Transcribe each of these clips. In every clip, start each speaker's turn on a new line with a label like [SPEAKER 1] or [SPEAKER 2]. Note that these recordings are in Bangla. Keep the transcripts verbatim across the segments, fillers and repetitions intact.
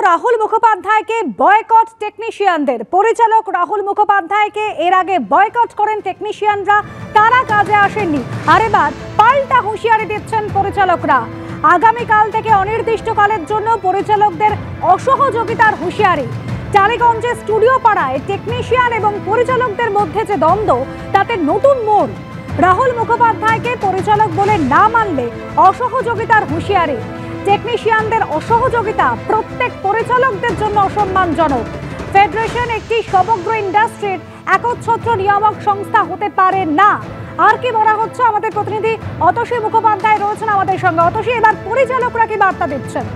[SPEAKER 1] রাহুল মুখোপাধ্যায়কে বয়কট টেকনিশিয়ানদের। পরিচালক রাহুল মুখোপাধ্যায়কে এর আগে বয়কট করেন টেকনিশিয়ানরা, তারা কাজে আসেননি। আর এবার পাল্টা হুঁশিয়ারি দিচ্ছেন পরিচালকরা। আগামীকাল থেকে অনির্দিষ্টকালের জন্য পরিচালকদের অসহযোগিতার হুঁশিয়ারি। টালিগঞ্জে স্টুডিও পাড়ায় টেকনিশিয়ান এবং পরিচালকদের মধ্যে যে দ্বন্দ্ব, তাতে নতুন মোড়। রাহুল মুখোপাধ্যায়কে পরিচালক বলে না মানলে অসহযোগিতার হুঁশিয়ারি। টেকনিশিয়ানদের অসহযোগিতা প্রত্যেক পরিচালকদের জন্য অসম্মানজনক। ফেডারেশন একটি সমগ্র ইন্ডাস্ট্রির একচ্ছত্র নিয়ামক সংস্থা হতে পারে না। আর কি বলা হচ্ছে, আমাদের প্রতিনিধি অতসী মুখোপাধ্যায় রয়েছেন আমাদের সঙ্গে। অতসী, এবার পরিচালকরা কি বার্তা দিচ্ছেন?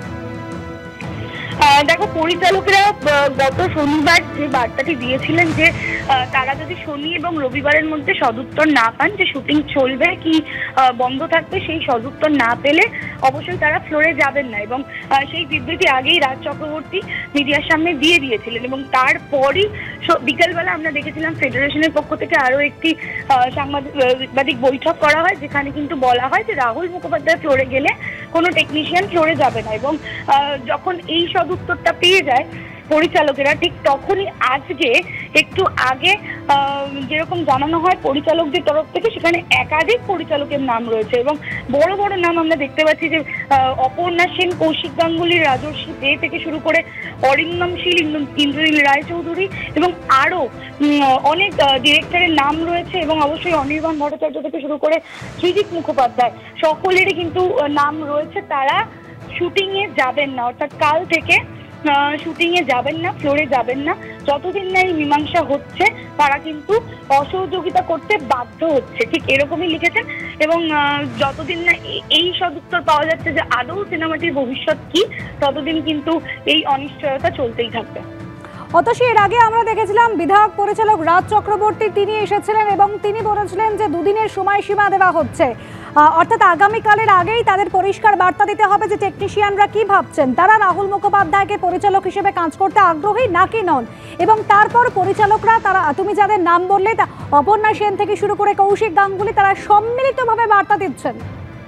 [SPEAKER 2] দেখো, পরিচালকরা গত শনিবার যে বার্তাটি দিয়েছিলেন যে তারা যদি শনি এবং রবিবারের মধ্যে সদুত্তর না পান যে শুটিং চলবে কি বন্ধ থাকবে, সেই সদুত্তর না পেলে অবশ্যই তারা ফ্লোরে যাবেন না। এবং সেই বিবৃতি আগেই রাজ চক্রবর্তী মিডিয়ার সামনে দিয়ে দিয়েছিলেন। এবং তারপরই বিকেলবেলা আমরা দেখেছিলাম ফেডারেশনের পক্ষ থেকে আরও একটি সাংবাদিক বৈঠক করা হয়, যেখানে কিন্তু বলা হয় যে রাহুল মুখোপাধ্যায় ফ্লোরে গেলে কোনো টেকনিশিয়ান ফ্লোরে যাবে না। এবং যখন এই সদুত্তরটা পেয়ে যায় পরিচালকেরা, ঠিক তখনই আজকে একটু আগে যেরকম জানানো হয় পরিচালকদের তরফ থেকে, সেখানে একাধিক পরিচালকের নাম রয়েছে এবং বড় বড় নাম আমরা দেখতে পাচ্ছি যে অপর্ণা সেন, কৌশিক গাঙ্গুলি, রাজর্ষি দে থেকে শুরু করে অরিন্দম শীল, ইন্দ্রনীল রায়চৌধুরী এবং আরও অনেক ডিরেক্টরের নাম রয়েছে। এবং অবশ্যই অনির্বাণ ভট্টাচার্য থেকে শুরু করে সৃজিত মুখোপাধ্যায়, সকলেরই কিন্তু নাম রয়েছে। তারা শুটিংয়ে যাবেন না, অর্থাৎ কাল থেকে শুটিংয়ে যাবেন না, ফ্লোরে যাবেন না। যতদিন না এই মীমাংসা হচ্ছে তারা কিন্তু অসহযোগিতা করতে বাধ্য হচ্ছে, ঠিক এরকমই লিখেছেন। এবং যতদিন না এই সদুত্তর পাওয়া যাচ্ছে যে আদৌ সিনেমাটির ভবিষ্যৎ কি, ততদিন কিন্তু এই অনিশ্চয়তা চলতেই থাকবে।
[SPEAKER 1] অতসী, এর আগে আমরা দেখেছিলাম বিধায়ক পরিচালক রাজ চক্রবর্তী, তিনি এসেছিলেন এবং তিনি বলেছিলেন যে দুদিনের সময়সীমা দেওয়া হচ্ছে, অর্থাৎ আগামীকালের আগেই তাদের পরিষ্কার বার্তা দিতে হবে যে টেকনিশিয়ানরা কি ভাবছেন, তারা রাহুল মুখোপাধ্যায়কে পরিচালক হিসেবে কাজ করতে আগ্রহী নাকি নন। এবং তারপর পরিচালকরা, তারা তুমি যাদের নাম বললে, অপর্ণা সেন থেকে শুরু করে কৌশিক গাঙ্গুলি, তারা সম্মিলিতভাবে বার্তা দিচ্ছেন।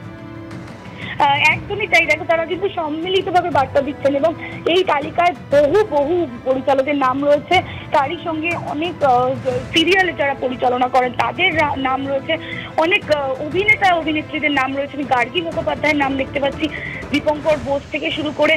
[SPEAKER 2] একদমই তাই। দেখো, তারা কিন্তু সম্মিলিতভাবে বার্তা দিচ্ছেন এবং এই তালিকায় বহু বহু পরিচালকের নাম রয়েছে। তারই সঙ্গে অনেক সিরিয়ালে যারা পরিচালনা করেন তাদের নাম রয়েছে, অনেক অভিনেতা অভিনেত্রীদের নাম রয়েছে। আমি গার্গী মুখোপাধ্যায়ের নাম দেখতে পাচ্ছি, দীপঙ্কর বোস থেকে শুরু করে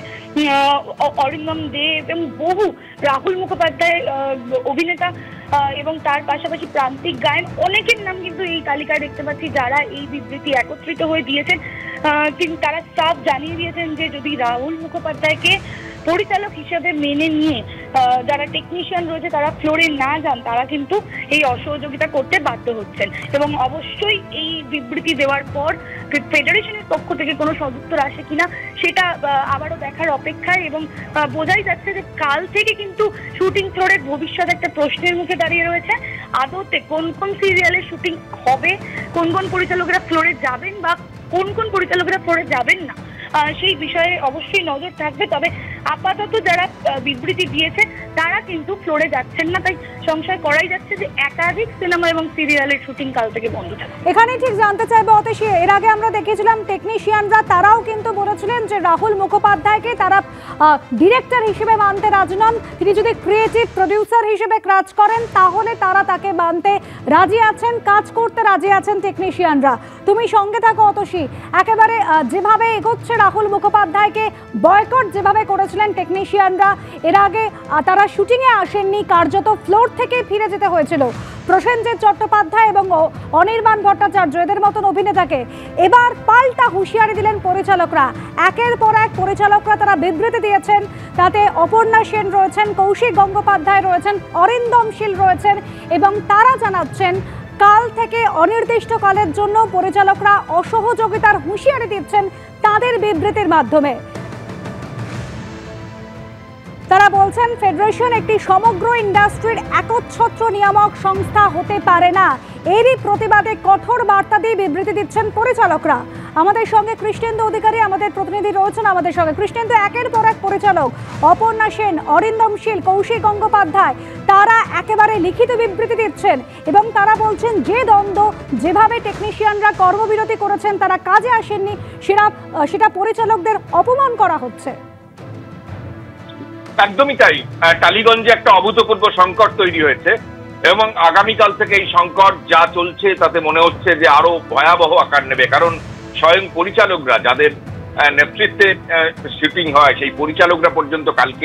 [SPEAKER 2] অরিন্দম দে এবং বহু রাহুল মুখোপাধ্যায় অভিনেতা এবং তার পাশাপাশি প্রান্তিক গায়ন, অনেকের নাম কিন্তু এই তালিকায় দেখতে পাচ্ছি, যারা এই বিবৃতি একত্রিত হয়ে দিয়েছেন। কিন্তু তারা সাফ জানিয়ে দিয়েছেন যে যদি রাহুল মুখোপাধ্যায়কে পরিচালক হিসেবে মেনে নিয়ে যারা টেকনিশিয়ান রয়েছে তারা ফ্লোরে না যান, তারা কিন্তু এই অসহযোগিতা করতে বাধ্য হচ্ছেন। এবং অবশ্যই এই বিবৃতি দেওয়ার পর ফেডারেশনের পক্ষ থেকে কোনো সদুত্তর আসে কিনা সেটা আবারও দেখার অপেক্ষায়। এবং বোঝাই যাচ্ছে যে কাল থেকে কিন্তু শুটিং ফ্লোরের ভবিষ্যৎ একটা প্রশ্নের মুখে দাঁড়িয়ে রয়েছে। আদতে কোন কোন সিরিয়ালের শুটিং হবে, কোন কোন পরিচালকরা ফ্লোরে যাবেন বা কোন কোন পরিচালকরা ফ্লোরে যাবেন না, সেই বিষয়ে অবশ্যই নজর থাকবে। তবে আপাতত যারা বিবৃতি দিয়েছে তারা কিন্তু ফ্লোরে যাচ্ছেন না, তাই সংশয় করাই যাচ্ছে যে একাধিক সিনেমা এবং সিরিয়ালের শুটিং কাল থেকে বন্ধ থাকবে।
[SPEAKER 1] এখানে ঠিক জানতে চাইবো অতসী, এর আগে আমরা দেখেছিলাম টেকনিশিয়ানরা তারাও কিন্তু বলেছিলেন যে রাহুল মুখোপাধ্যায়কে তারা ডিরেক্টর হিসেবে মানতে রাজি নন। তিনি যদি ক্রিয়েটিভ প্রডিউসার হিসেবে কাজ করেন তাহলে তারা তাকে মানতে রাজি আছেন, কাজ করতে রাজি আছেন টেকনিশিয়ানরা। তুমি সঙ্গে থাকো অতসী। একেবারে যেভাবে এগোচ্ছে রাহুল মুখোপাধ্যায়কে বয়কট যেভাবে করেছিলেন টেকনিশিয়ানরা, এর আগে তারা শুটিংয়ে আসেননি, কার্যত ফ্লোর থেকে ফিরে যেতে হয়েছিল প্রসেনজিৎ চট্টোপাধ্যায় এবং অনির্বাণ ভট্টাচার্য এদের মতন অভিনেতাকে। এবার পাল্টা হুঁশিয়ারি দিলেন পরিচালকরা। একের পর এক পরিচালকরা তারা বিবৃতি দিয়েছেন, তাতে অপর্ণা সেন রয়েছেন, কৌশিক গঙ্গোপাধ্যায় রয়েছেন, অরিন্দম শীল রয়েছেন এবং তারা জানাচ্ছেন কাল থেকে অনির্দিষ্টকালের জন্য পরিচালকরা অসহযোগিতার হুঁশিয়ারি দিচ্ছেন তাদের বিবৃতির মাধ্যমে। তারা বলছেন ফেডারেশন একটি সমগ্র ইন্ডাস্ট্রির একচ্ছত্র নিয়ামক সংস্থা হতে পারে না। এরই প্রতিবাদে কঠোর বার্তা দিয়ে বিবৃতি দিচ্ছেন পরিচালকরা। আমাদের সঙ্গে কৃষ্ণেন্দু অধিকারী আমাদের প্রতিনিধি রয়েছেন আমাদের সঙ্গে। কৃষ্ণেন্দু, একের পর এক পরিচালক অপর্ণা সেন, অরিন্দম শীল, কৌশিক গঙ্গোপাধ্যায় তারা একেবারে লিখিত বিবৃতি দিচ্ছেন এবং তারা বলছেন যে দ্বন্দ্ব, যেভাবে টেকনিশিয়ানরা কর্মবিরতি করেছেন, তারা কাজে আসেননি, সেটা সেটা পরিচালকদের অপমান করা হচ্ছে।
[SPEAKER 3] একদমই তাই। টালিগঞ্জে একটা অভূতপূর্ব সংকট তৈরি হয়েছে এবং আগামীকাল থেকে এই সংকট যা চলছে তাতে মনে হচ্ছে যে আরো ভয়াবহ আকার নেবে। কারণ স্বয়ং পরিচালকরা যাদের নেতৃত্বে শুটিং হয় সেই পরিচালকরা পর্যন্ত কালকে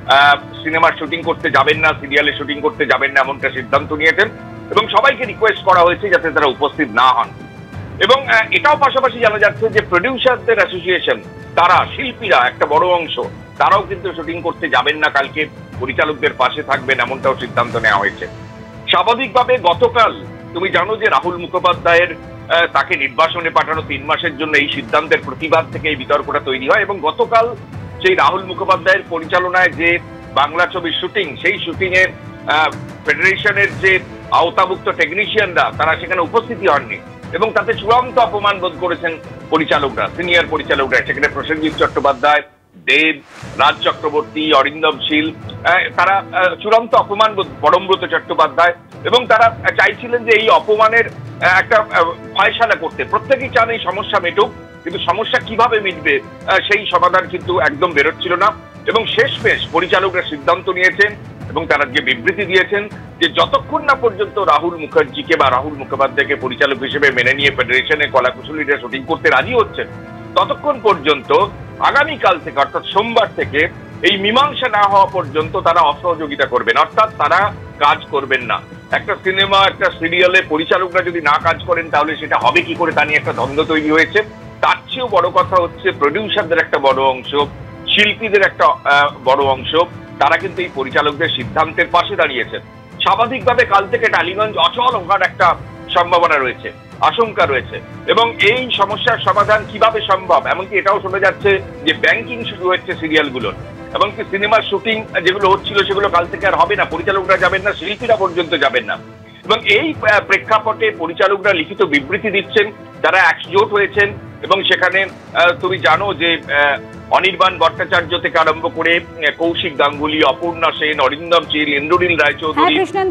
[SPEAKER 3] সিনেমার শুটিং করতে যাবেন না, সিরিয়ালে শুটিং করতে যাবেন না এমনটা সিদ্ধান্ত নিয়েছেন এবং সবাইকে রিকোয়েস্ট করা হয়েছে যাতে তারা উপস্থিত না হন। এবং এটাও পাশাপাশি জানা যাচ্ছে যে প্রডিউসারদের অ্যাসোসিয়েশন, তারা শিল্পীরা একটা বড় অংশ, তারাও কিন্তু শুটিং করতে যাবেন না, কালকে পরিচালকদের পাশে থাকবেন এমনটাও সিদ্ধান্ত নেওয়া হয়েছে। স্বাভাবিকভাবে গতকাল তুমি জানো যে রাহুল মুখোপাধ্যায়ের তাকে নির্বাসনে পাঠানো তিন মাসের জন্য এই সিদ্ধান্তের প্রতিবাদ থেকে এই বিতর্কটা তৈরি হয় এবং গতকাল সেই রাহুল মুখোপাধ্যায়ের পরিচালনায় যে বাংলা ছবির শুটিং, সেই শুটিং এর ফেডারেশনের যে আওতাভুক্ত টেকনিশিয়ানরা তারা সেখানে উপস্থিতি হননি এবং তাতে চূড়ান্ত অপমান বোধ করেছেন পরিচালকরা, সিনিয়র পরিচালকরা। সেখানে প্রসেনজিৎ চট্টোপাধ্যায়, দেব, রাজ চক্রবর্তী, অরিন্দম শীল, তারা চূড়ান্ত অপমান বোধ, পরমব্রত চট্টোপাধ্যায়, এবং তারা চাইছিলেন যে এই অপমানের একটা ফয়সালা করতে। প্রত্যেকেই চান এই সমস্যা মেটুক, কিন্তু সমস্যা কিভাবে মিটবে সেই সমাধান কিন্তু একদম বেরোচ্ছিল না। এবং শেষমেশ পরিচালকরা সিদ্ধান্ত নিয়েছেন এবং তারা যে বিবৃতি দিয়েছেন যে যতক্ষণ না পর্যন্ত রাহুল মুখার্জিকে বা রাহুল মুখোপাধ্যায়কে পরিচালক হিসেবে মেনে নিয়ে ফেডারেশনের কলাকুশলীরা শুটিং করতে রাজি হচ্ছেন, ততক্ষণ পর্যন্ত আগামীকাল থেকে অর্থাৎ সোমবার থেকে এই মীমাংসা না হওয়া পর্যন্ত তারা অসহযোগিতা করবেন, অর্থাৎ তারা কাজ করবেন না। একটা সিনেমা, একটা সিরিয়ালে পরিচালকরা যদি না কাজ করেন তাহলে সেটা হবে কি করে, তা নিয়ে একটা দ্বন্দ্ব তৈরি হয়েছে। তার চেয়েও বড় কথা হচ্ছে প্রডিউসারদের একটা বড় অংশ, শিল্পীদের একটা বড় অংশ, তারা কিন্তু এই পরিচালকদের সিদ্ধান্তের পাশে দাঁড়িয়েছেন। স্বাভাবিকভাবে কাল থেকে টালিগঞ্জ অচল হওয়ার একটা সম্ভাবনা রয়েছে, আশঙ্কা রয়েছে এবং এই সমস্যার সমাধান কিভাবে সম্ভব, এমনকি এটাও শোনা যাচ্ছে যে ব্যাংকিং শুরু হচ্ছে সিরিয়ালগুলোর, এমনকি সিনেমার শুটিং যেগুলো হচ্ছিল সেগুলো কাল থেকে আর হবে না, পরিচালকরা যাবেন না, শিল্পীরা পর্যন্ত যাবেন না। এবং এই প্রেক্ষাপটে পরিচালকরা লিখিত বিবৃতি দিচ্ছেন, তারা একজোট হয়েছেন এবং সেখানে তুমি জানো যে অনির্বাণ ভট্টাচার্য থেকে আরম্ভ করে কৌশিক গাঙ্গুলি, অপূর্ণা সেন, অরিন্দম শীল, ইন্দ্রনীল রায়চৌধুরী,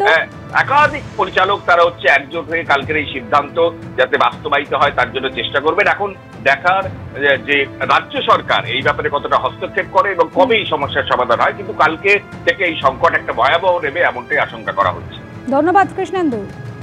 [SPEAKER 3] একাধিক পরিচালক তারা হচ্ছে একজোট হয়ে কালকের এই সিদ্ধান্ত যাতে বাস্তবায়িত হয় তার জন্য চেষ্টা করবেন। এখন দেখার যে রাজ্য সরকার এই ব্যাপারে কতটা হস্তক্ষেপ করে এবং কবে এই সমস্যার সমাধান হয়, কিন্তু কালকে থেকে এই সংকট একটা ভয়াবহ নেবে এমনটাই আশঙ্কা করা হচ্ছে।
[SPEAKER 1] ধন্যবাদ কৃষ্ণেন্দু।